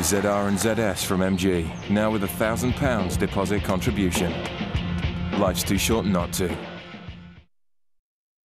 ZR and ZS from MG, now with £1,000 deposit contribution. Life's too short not to.